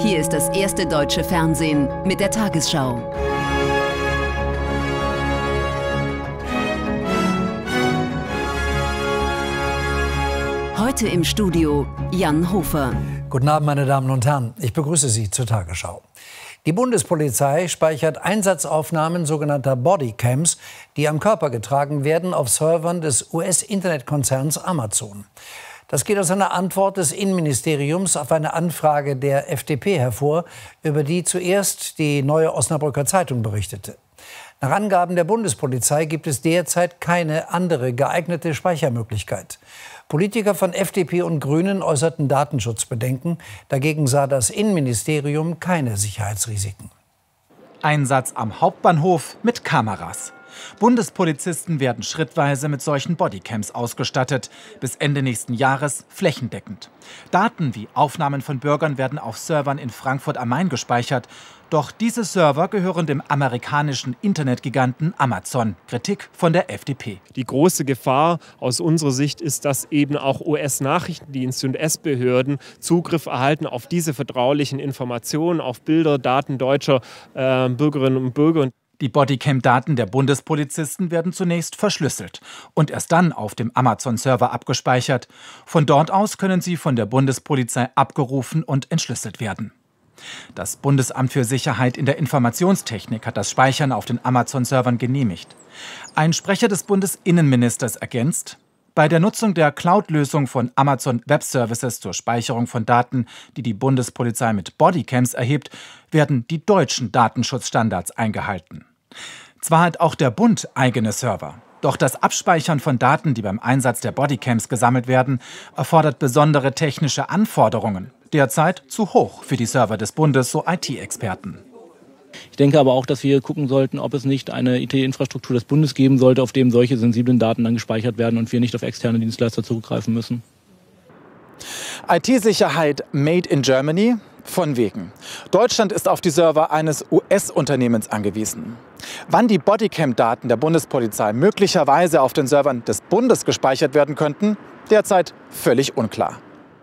Hier ist das erste deutsche Fernsehen mit der Tagesschau. Heute im Studio Jan Hofer. Guten Abend, meine Damen und Herren. Ich begrüße Sie zur Tagesschau. Die Bundespolizei speichert Einsatzaufnahmen sogenannter Bodycams, die am Körper getragen werden, auf Servern des US-Internetkonzerns Amazon. Das geht aus einer Antwort des Innenministeriums auf eine Anfrage der FDP hervor, über die zuerst die Neue Osnabrücker Zeitung berichtete. Nach Angaben der Bundespolizei gibt es derzeit keine andere geeignete Speichermöglichkeit. Politiker von FDP und Grünen äußerten Datenschutzbedenken. Dagegen sah das Innenministerium keine Sicherheitsrisiken. Einsatz am Hauptbahnhof mit Kameras. Bundespolizisten werden schrittweise mit solchen Bodycams ausgestattet, bis Ende nächsten Jahres flächendeckend. Daten wie Aufnahmen von Bürgern werden auf Servern in Frankfurt am Main gespeichert. Doch diese Server gehören dem amerikanischen Internetgiganten Amazon. Kritik von der FDP. Die große Gefahr aus unserer Sicht ist, dass eben auch US-Nachrichtendienste und US-Behörden Zugriff erhalten auf diese vertraulichen Informationen, auf Bilder, Daten deutscher Bürgerinnen und Bürger. Die Bodycam-Daten der Bundespolizisten werden zunächst verschlüsselt und erst dann auf dem Amazon-Server abgespeichert. Von dort aus können sie von der Bundespolizei abgerufen und entschlüsselt werden. Das Bundesamt für Sicherheit in der Informationstechnik hat das Speichern auf den Amazon-Servern genehmigt. Ein Sprecher des Bundesinnenministers ergänzt: Bei der Nutzung der Cloud-Lösung von Amazon Web Services zur Speicherung von Daten, die die Bundespolizei mit Bodycams erhebt, werden die deutschen Datenschutzstandards eingehalten. Zwar hat auch der Bund eigene Server, doch das Abspeichern von Daten, die beim Einsatz der Bodycams gesammelt werden, erfordert besondere technische Anforderungen. Derzeit zu hoch für die Server des Bundes, so IT-Experten. Ich denke aber auch, dass wir gucken sollten, ob es nicht eine IT-Infrastruktur des Bundes geben sollte, auf dem solche sensiblen Daten dann gespeichert werden und wir nicht auf externe Dienstleister zurückgreifen müssen. IT-Sicherheit made in Germany? Von wegen. Deutschland ist auf die Server eines US-Unternehmens angewiesen. Wann die Bodycam-Daten der Bundespolizei möglicherweise auf den Servern des Bundes gespeichert werden könnten, derzeit völlig unklar.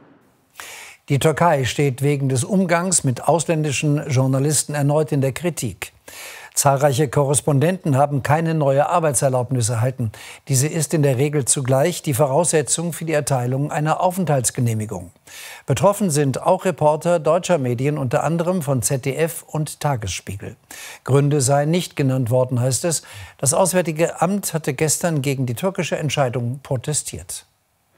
Die Türkei steht wegen des Umgangs mit ausländischen Journalisten erneut in der Kritik. Zahlreiche Korrespondenten haben keine neue Arbeitserlaubnis erhalten. Diese ist in der Regel zugleich die Voraussetzung für die Erteilung einer Aufenthaltsgenehmigung. Betroffen sind auch Reporter deutscher Medien, unter anderem von ZDF und Tagesspiegel. Gründe seien nicht genannt worden, heißt es. Das Auswärtige Amt hatte gestern gegen die türkische Entscheidung protestiert.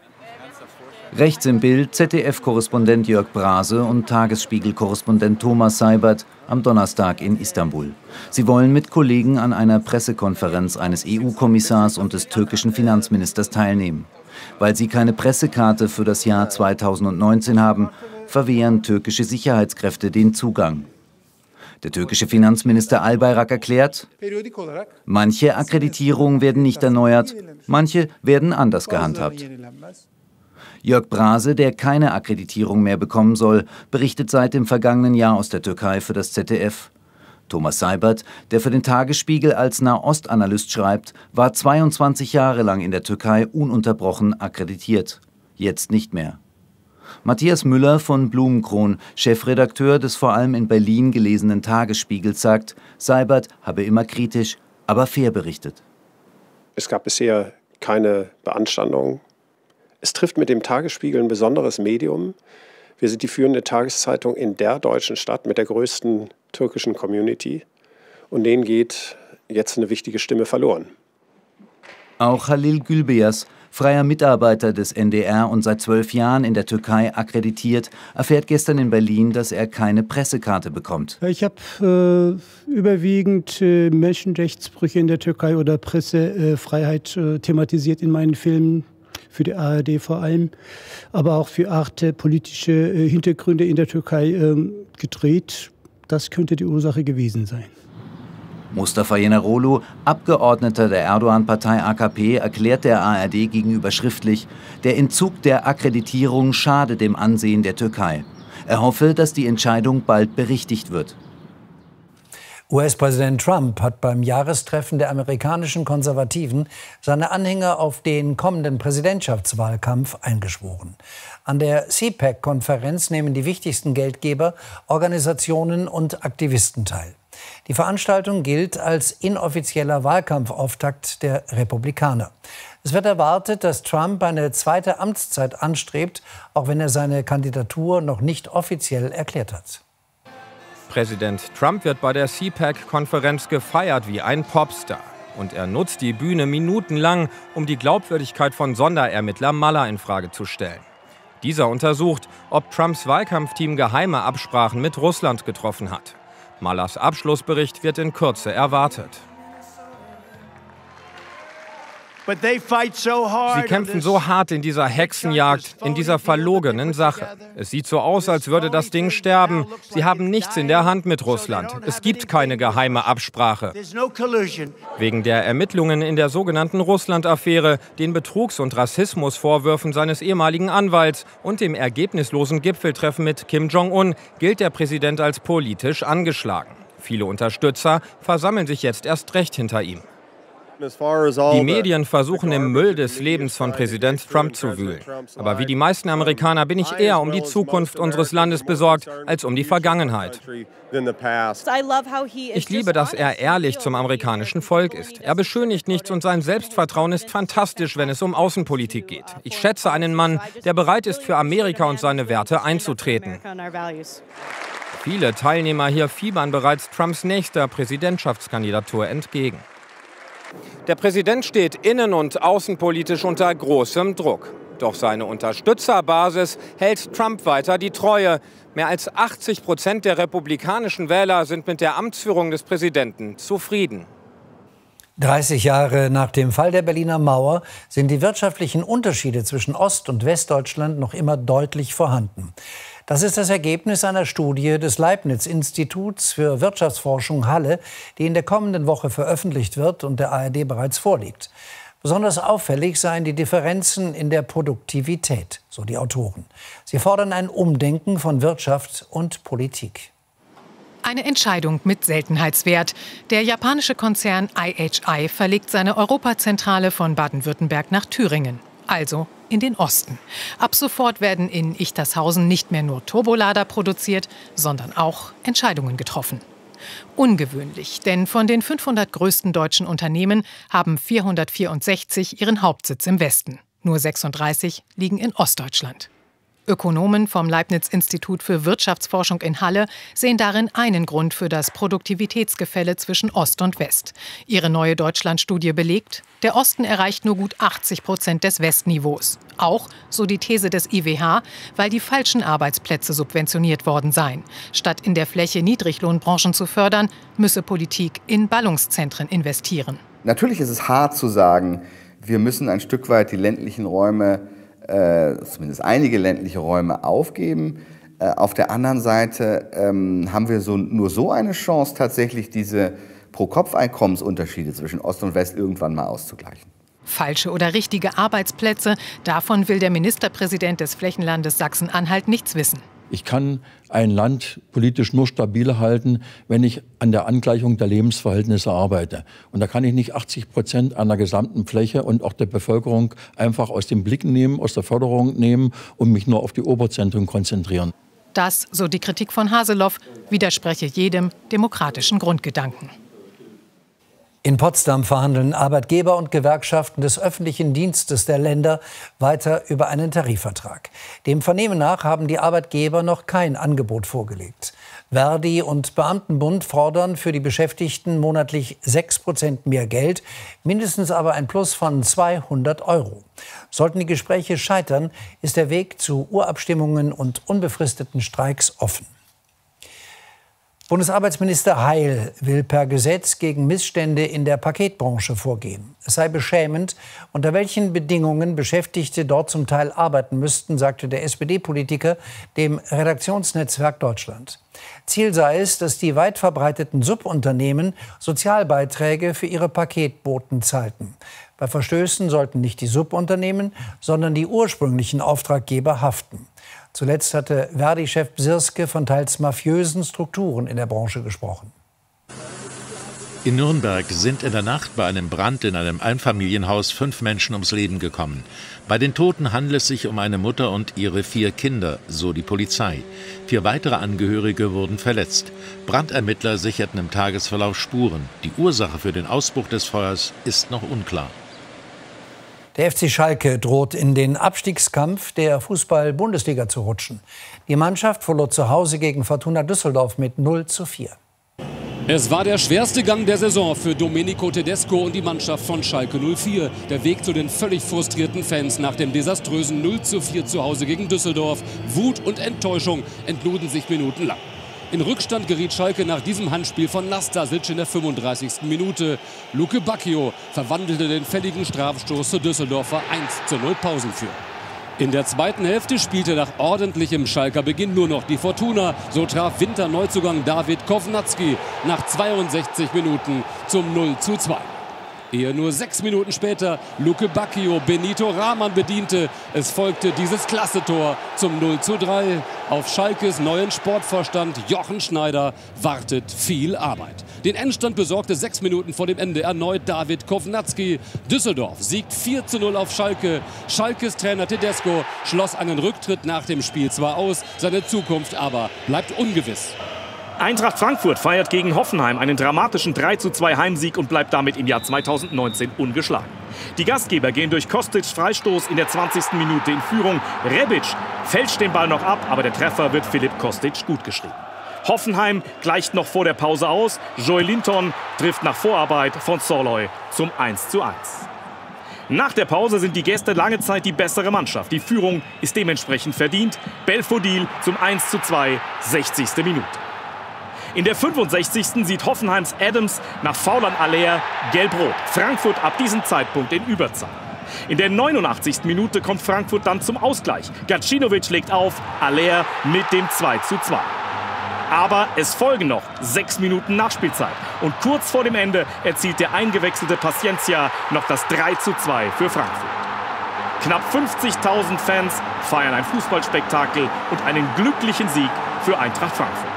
Rechts im Bild ZDF-Korrespondent Jörg Brase und Tagesspiegel-Korrespondent Thomas Seibert am Donnerstag in Istanbul. Sie wollen mit Kollegen an einer Pressekonferenz eines EU-Kommissars und des türkischen Finanzministers teilnehmen. Weil sie keine Pressekarte für das Jahr 2019 haben, verwehren türkische Sicherheitskräfte den Zugang. Der türkische Finanzminister Albayrak erklärt, manche Akkreditierungen werden nicht erneuert, manche werden anders gehandhabt. Jörg Brase, der keine Akkreditierung mehr bekommen soll, berichtet seit dem vergangenen Jahr aus der Türkei für das ZDF. Thomas Seibert, der für den Tagesspiegel als Nahostanalyst schreibt, war 22 Jahre lang in der Türkei ununterbrochen akkreditiert. Jetzt nicht mehr. Matthias Müller von Blumenkron, Chefredakteur des vor allem in Berlin gelesenen Tagesspiegels, sagt, Seibert habe immer kritisch, aber fair berichtet. Es gab bisher keine Beanstandung. Es trifft mit dem Tagesspiegel ein besonderes Medium. Wir sind die führende Tageszeitung in der deutschen Stadt mit der größten türkischen Community. Und denen geht jetzt eine wichtige Stimme verloren. Auch Halil Gülbeyaz, freier Mitarbeiter des NDR und seit 12 Jahren in der Türkei akkreditiert, erfährt gestern in Berlin, dass er keine Pressekarte bekommt. Ich habe überwiegend Menschenrechtsbrüche in der Türkei oder Pressefreiheit thematisiert in meinen Filmen. Für die ARD vor allem, aber auch für Arte politische Hintergründe in der Türkei gedreht. Das könnte die Ursache gewesen sein. Mustafa Yeneroglu, Abgeordneter der Erdogan-Partei AKP, erklärt der ARD gegenüber schriftlich, der Entzug der Akkreditierung schade dem Ansehen der Türkei. Er hoffe, dass die Entscheidung bald berichtigt wird. US-Präsident Trump hat beim Jahrestreffen der amerikanischen Konservativen seine Anhänger auf den kommenden Präsidentschaftswahlkampf eingeschworen. An der CPAC-Konferenz nehmen die wichtigsten Geldgeber, Organisationen und Aktivisten teil. Die Veranstaltung gilt als inoffizieller Wahlkampfauftakt der Republikaner. Es wird erwartet, dass Trump eine zweite Amtszeit anstrebt, auch wenn er seine Kandidatur noch nicht offiziell erklärt hat. Präsident Trump wird bei der CPAC-Konferenz gefeiert wie ein Popstar. Und er nutzt die Bühne minutenlang, um die Glaubwürdigkeit von Sonderermittler Mueller infrage zu stellen. Dieser untersucht, ob Trumps Wahlkampfteam geheime Absprachen mit Russland getroffen hat. Muellers Abschlussbericht wird in Kürze erwartet. Sie kämpfen so hart in dieser Hexenjagd, in dieser verlogenen Sache. Es sieht so aus, als würde das Ding sterben. Sie haben nichts in der Hand mit Russland. Es gibt keine geheime Absprache. Wegen der Ermittlungen in der sogenannten Russland-Affäre, den Betrugs- und Rassismusvorwürfen seines ehemaligen Anwalts und dem ergebnislosen Gipfeltreffen mit Kim Jong-un gilt der Präsident als politisch angeschlagen. Viele Unterstützer versammeln sich jetzt erst recht hinter ihm. Die Medien versuchen im Müll des Lebens von Präsident Trump zu wühlen. Aber wie die meisten Amerikaner bin ich eher um die Zukunft unseres Landes besorgt, als um die Vergangenheit. Ich liebe, dass er ehrlich zum amerikanischen Volk ist. Er beschönigt nichts und sein Selbstvertrauen ist fantastisch, wenn es um Außenpolitik geht. Ich schätze einen Mann, der bereit ist, für Amerika und seine Werte einzutreten. Viele Teilnehmer hier fiebern bereits Trumps nächster Präsidentschaftskandidatur entgegen. Der Präsident steht innen- und außenpolitisch unter großem Druck. Doch seine Unterstützerbasis hält Trump weiter die Treue. Mehr als 80% der republikanischen Wähler sind mit der Amtsführung des Präsidenten zufrieden. 30 Jahre nach dem Fall der Berliner Mauer sind die wirtschaftlichen Unterschiede zwischen Ost- und Westdeutschland noch immer deutlich vorhanden. Das ist das Ergebnis einer Studie des Leibniz-Instituts für Wirtschaftsforschung Halle, die in der kommenden Woche veröffentlicht wird und der ARD bereits vorliegt. Besonders auffällig seien die Differenzen in der Produktivität, so die Autoren. Sie fordern ein Umdenken von Wirtschaft und Politik. Eine Entscheidung mit Seltenheitswert. Der japanische Konzern IHI verlegt seine Europazentrale von Baden-Württemberg nach Thüringen, also in den Osten. Ab sofort werden in Ichtershausen nicht mehr nur Turbolader produziert, sondern auch Entscheidungen getroffen. Ungewöhnlich, denn von den 500 größten deutschen Unternehmen haben 464 ihren Hauptsitz im Westen. Nur 36 liegen in Ostdeutschland. Ökonomen vom Leibniz-Institut für Wirtschaftsforschung in Halle sehen darin einen Grund für das Produktivitätsgefälle zwischen Ost und West. Ihre neue Deutschland-Studie belegt, der Osten erreicht nur gut 80% des Westniveaus. Auch, so die These des IWH, weil die falschen Arbeitsplätze subventioniert worden seien. Statt in der Fläche Niedriglohnbranchen zu fördern, müsse Politik in Ballungszentren investieren. Natürlich ist es hart zu sagen, wir müssen ein Stück weit die ländlichen Räume, zumindest einige ländliche Räume aufgeben. Auf der anderen Seite haben wir nur so eine Chance, tatsächlich diese Pro-Kopf-Einkommensunterschiede zwischen Ost und West irgendwann mal auszugleichen. Falsche oder richtige Arbeitsplätze, davon will der Ministerpräsident des Flächenlandes Sachsen-Anhalt nichts wissen. Ich kann ein Land politisch nur stabil halten, wenn ich an der Angleichung der Lebensverhältnisse arbeite. Und da kann ich nicht 80% einer gesamten Fläche und auch der Bevölkerung einfach aus dem Blick nehmen, aus der Förderung nehmen und mich nur auf die Oberzentren konzentrieren. Das, so die Kritik von Haseloff, widerspreche jedem demokratischen Grundgedanken. In Potsdam verhandeln Arbeitgeber und Gewerkschaften des öffentlichen Dienstes der Länder weiter über einen Tarifvertrag. Dem Vernehmen nach haben die Arbeitgeber noch kein Angebot vorgelegt. Verdi und Beamtenbund fordern für die Beschäftigten monatlich 6% mehr Geld, mindestens aber ein Plus von 200 €. Sollten die Gespräche scheitern, ist der Weg zu Urabstimmungen und unbefristeten Streiks offen. Bundesarbeitsminister Heil will per Gesetz gegen Missstände in der Paketbranche vorgehen. Es sei beschämend, unter welchen Bedingungen Beschäftigte dort zum Teil arbeiten müssten, sagte der SPD-Politiker dem Redaktionsnetzwerk Deutschland. Ziel sei es, dass die weit verbreiteten Subunternehmen Sozialbeiträge für ihre Paketboten zahlten. Bei Verstößen sollten nicht die Subunternehmen, sondern die ursprünglichen Auftraggeber haften. Zuletzt hatte Verdi-Chef Bsirske von teils mafiösen Strukturen in der Branche gesprochen. In Nürnberg sind in der Nacht bei einem Brand in einem Einfamilienhaus 5 Menschen ums Leben gekommen. Bei den Toten handelt es sich um eine Mutter und ihre 4 Kinder, so die Polizei. 4 weitere Angehörige wurden verletzt. Brandermittler sicherten im Tagesverlauf Spuren. Die Ursache für den Ausbruch des Feuers ist noch unklar. Der FC Schalke droht in den Abstiegskampf der Fußball-Bundesliga zu rutschen. Die Mannschaft verlor zu Hause gegen Fortuna Düsseldorf mit 0:4. Es war der schwerste Gang der Saison für Domenico Tedesco und die Mannschaft von Schalke 04. Der Weg zu den völlig frustrierten Fans nach dem desaströsen 0:4 zu Hause gegen Düsseldorf. Wut und Enttäuschung entluden sich minutenlang. In Rückstand geriet Schalke nach diesem Handspiel von Nastasic in der 35. Minute. Luke Bacchio verwandelte den fälligen Strafstoß zur Düsseldorfer 1:0 Pausenführung. In der zweiten Hälfte spielte nach ordentlichem Schalker Beginn nur noch die Fortuna. So traf Winterneuzugang David Kovnatski nach 62 Minuten zum 0:2. Ehe nur 6 Minuten später Luke Bacchio Benito Rahman bediente. Es folgte dieses Klassetor zum 0:3. Auf Schalkes neuen Sportvorstand Jochen Schneider wartet viel Arbeit. Den Endstand besorgte 6 Minuten vor dem Ende erneut David Kovnatski. Düsseldorf siegt 4:0 auf Schalke. Schalkes Trainer Tedesco schloss einen Rücktritt nach dem Spiel zwar aus, seine Zukunft aber bleibt ungewiss. Eintracht Frankfurt feiert gegen Hoffenheim einen dramatischen 3:2 Heimsieg und bleibt damit im Jahr 2019 ungeschlagen. Die Gastgeber gehen durch Kostic's Freistoß in der 20. Minute in Führung. Rebic fälscht den Ball noch ab, aber der Treffer wird Philipp Kostic gutgeschrieben. Hoffenheim gleicht noch vor der Pause aus. Joey Linton trifft nach Vorarbeit von Soloy zum 1:1. Nach der Pause sind die Gäste lange Zeit die bessere Mannschaft. Die Führung ist dementsprechend verdient. Belfodil zum 1:2, 60. Minute. In der 65. sieht Hoffenheims Adams nach Foul an Aller gelb-rot. Frankfurt ab diesem Zeitpunkt in Überzahl. In der 89. Minute kommt Frankfurt dann zum Ausgleich. Gacinovic legt auf, Aller mit dem 2:2. Aber es folgen noch 6 Minuten Nachspielzeit. Und kurz vor dem Ende erzielt der eingewechselte Paciencia noch das 3:2 für Frankfurt. Knapp 50.000 Fans feiern ein Fußballspektakel und einen glücklichen Sieg für Eintracht Frankfurt.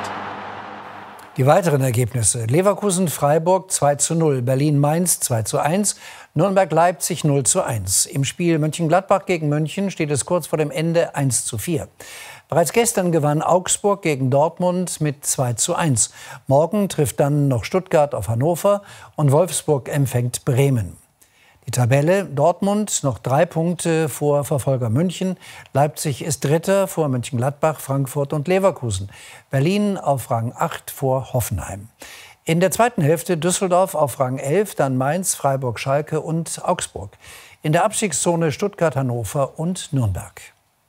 Die weiteren Ergebnisse: Leverkusen-Freiburg 2:0, Berlin-Mainz 2:1, Nürnberg-Leipzig 0:1. Im Spiel Mönchengladbach gegen München steht es kurz vor dem Ende 1:4. Bereits gestern gewann Augsburg gegen Dortmund mit 2:1. Morgen trifft dann noch Stuttgart auf Hannover und Wolfsburg empfängt Bremen. Die Tabelle: Dortmund noch 3 Punkte vor Verfolger München. Leipzig ist Dritter vor Mönchengladbach, Frankfurt und Leverkusen. Berlin auf Rang 8 vor Hoffenheim. In der zweiten Hälfte Düsseldorf auf Rang 11, dann Mainz, Freiburg, Schalke und Augsburg. In der Abstiegszone Stuttgart, Hannover und Nürnberg.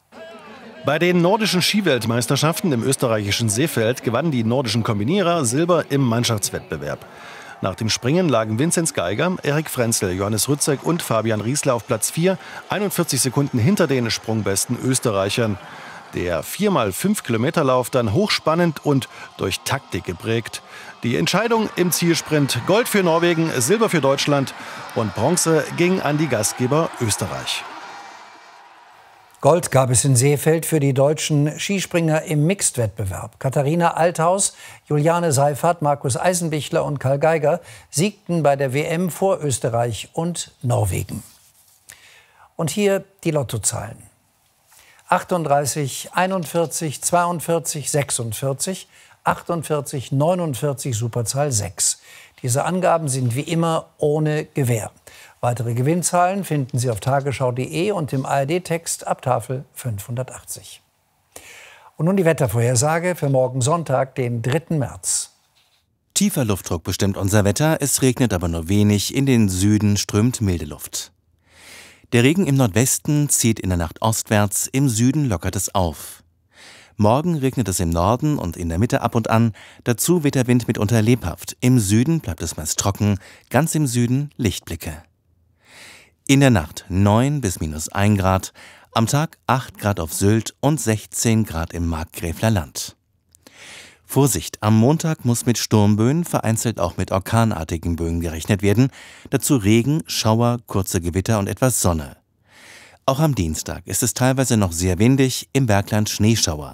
Bei den nordischen Skiweltmeisterschaften im österreichischen Seefeld gewannen die nordischen Kombinierer Silber im Mannschaftswettbewerb. Nach dem Springen lagen Vinzenz Geiger, Erik Frenzel, Johannes Rützek und Fabian Riesler auf Platz 4, 41 Sekunden hinter den sprungbesten Österreichern. Der 4x5-Kilometer-Lauf dann hochspannend und durch Taktik geprägt. Die Entscheidung im Zielsprint: Gold für Norwegen, Silber für Deutschland und Bronze ging an die Gastgeber Österreich. Gold gab es in Seefeld für die deutschen Skispringer im Mixed-Wettbewerb. Katharina Althaus, Juliane Seifert, Markus Eisenbichler und Karl Geiger siegten bei der WM vor Österreich und Norwegen. Und hier die Lottozahlen: 38, 41, 42, 46, 48, 49, Superzahl 6. Diese Angaben sind wie immer ohne Gewähr. Weitere Gewinnzahlen finden Sie auf tagesschau.de und im ARD-Text ab Tafel 580. Und nun die Wettervorhersage für morgen Sonntag, den 3. März. Tiefer Luftdruck bestimmt unser Wetter, es regnet aber nur wenig, in den Süden strömt milde Luft. Der Regen im Nordwesten zieht in der Nacht ostwärts, im Süden lockert es auf. Morgen regnet es im Norden und in der Mitte ab und an, dazu weht der Wind mitunter lebhaft. Im Süden bleibt es meist trocken, ganz im Süden Lichtblicke. In der Nacht 9 bis -1 Grad, am Tag 8 Grad auf Sylt und 16 Grad im Markgräfler Land. Vorsicht, am Montag muss mit Sturmböen, vereinzelt auch mit orkanartigen Böen gerechnet werden. Dazu Regen, Schauer, kurze Gewitter und etwas Sonne. Auch am Dienstag ist es teilweise noch sehr windig, im Bergland Schneeschauer.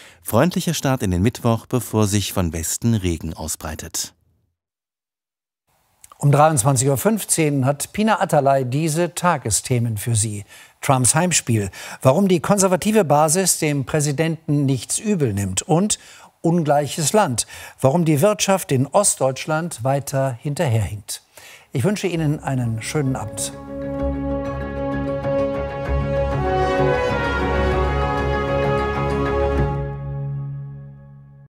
Freundlicher Start in den Mittwoch, bevor sich von Westen Regen ausbreitet. Um 23:15 Uhr hat Pina Atalay diese Tagesthemen für Sie. Trumps Heimspiel, warum die konservative Basis dem Präsidenten nichts übel nimmt und ungleiches Land, warum die Wirtschaft in Ostdeutschland weiter hinterherhinkt. Ich wünsche Ihnen einen schönen Abend.